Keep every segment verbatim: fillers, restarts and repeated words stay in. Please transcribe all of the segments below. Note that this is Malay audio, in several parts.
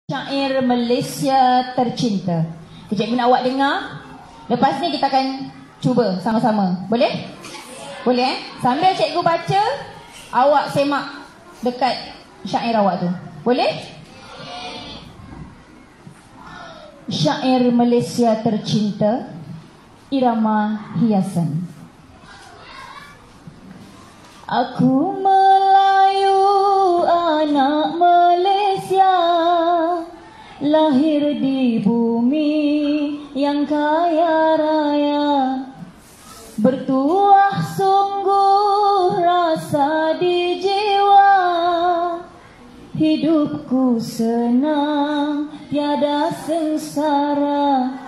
Syair Malaysia tercinta. Cikgu nak awak dengar. Lepas ni kita akan cuba sama-sama. Boleh? Boleh eh? Sambil cikgu baca, awak semak dekat syair awak tu. Boleh? Syair Malaysia tercinta, irama hiasan. Aku Melayu, anak Malaysia, lahir di bumi yang kaya raya, bertuah sungguh rasa di jiwa, hidupku senang tiada sengsara,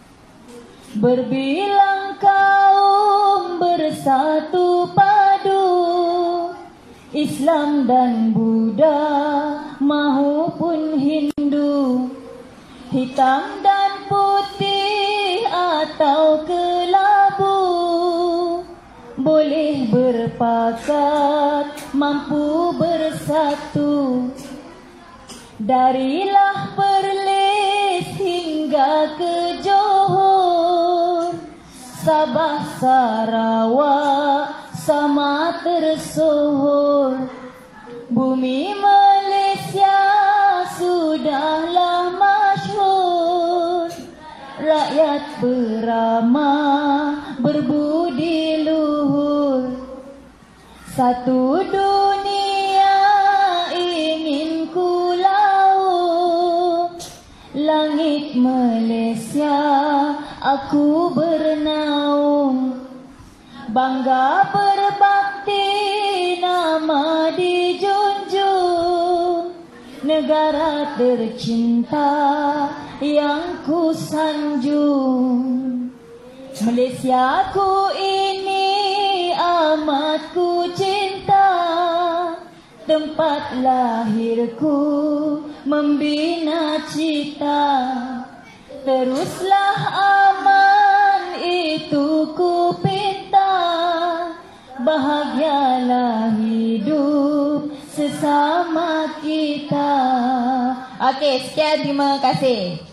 berbilang kaum bersatu padu, Islam dan Buddha maupun Hindu, hitam dan putih atau kelabu, boleh berpakat, mampu bersatu. Darilah Perlis hingga ke Johor, Sabah Sarawak sama tersohor. Bumi Malaysia sudahlah masyhur, rakyat beramah berbudi luhur. Satu dunia ingin ku lau, langit Malaysia aku bernaung, bangga berbakti nama dijunjung, negara tercinta yang ku sanjung. Malaysiaku ini amat ku cinta, tempat lahirku membina cita, teruslah aman itu ku pinta, bahagialah hidup sesama kita. Okey, sekian, terima kasih.